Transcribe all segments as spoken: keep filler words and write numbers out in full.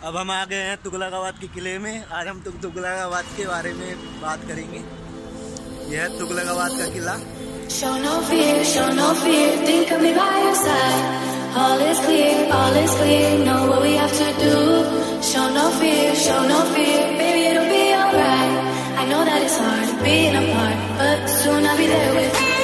अब हम आ गए हैं तुगलकाबाद के किले में। आज हम तुग तुगलकाबाद के बारे में बात करेंगे। यह है तुगलकाबाद का किला। Show no fear, show no fear, think of me by your side. All is clear, all is clear, know what we have to do. Show no fear, show no fear, baby it'll be alright. I know that it's hard being apart, but soon I'll be there with you.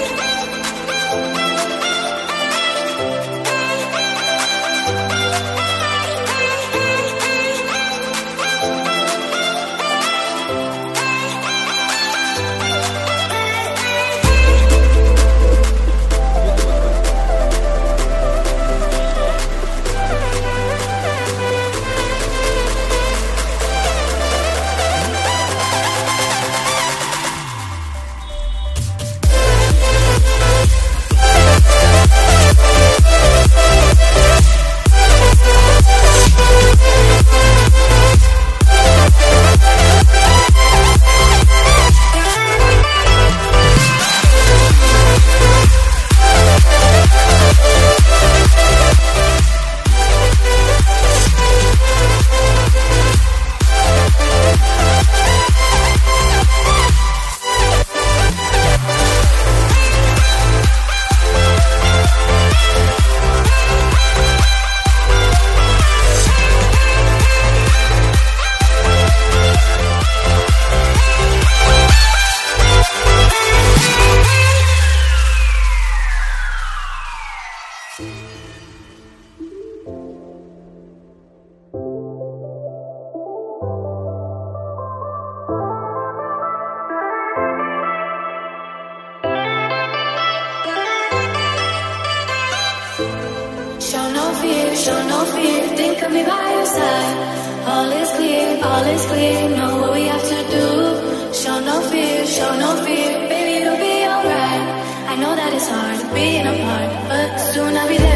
Show no fear, show no fear, think of me by your side. All is clear, all is clear, know what we have to do. Show no fear, show no fear, baby it'll be alright. I know that it's hard being apart, but soon I'll be there.